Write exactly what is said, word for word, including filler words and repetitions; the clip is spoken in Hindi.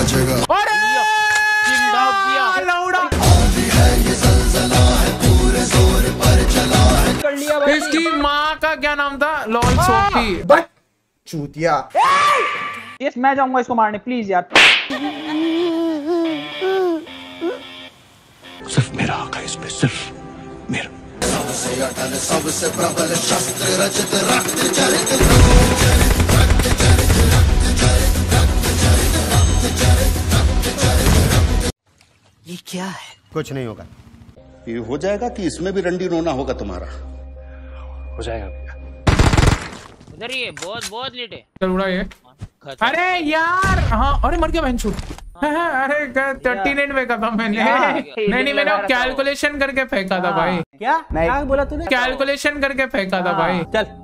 बचेगा। अरे लौड़ा कर लिया भाई। इसकी माँ का क्या नाम था? Lol Sophie. बट चूतिया। यस मैं जाऊंगा इसको मारने प्लीज यार। सिर्फ मेरा हक है इसमें, सिर्फ मेरा। सबसे अटल सबसे प्रबल शस्त्र रचित रक्त चरित ये क्या है? कुछ नहीं होगा। ये हो जाएगा कि इसमें भी रंडी रोना होगा तुम्हारा। हो जाएगा भैया। उधर ही है, बहुत बहुत लेट है। चल उड़ा ये। अरे यार हाँ, अरे मर गया बहनचोद। अरे थर्टी नाइन फेंका था मैंने। नहीं नहीं मैंने कैलकुलेशन करके फेंका था भाई। क्या क्या बोला तूने? कैलकुलेशन करके फेंका था भाई। चल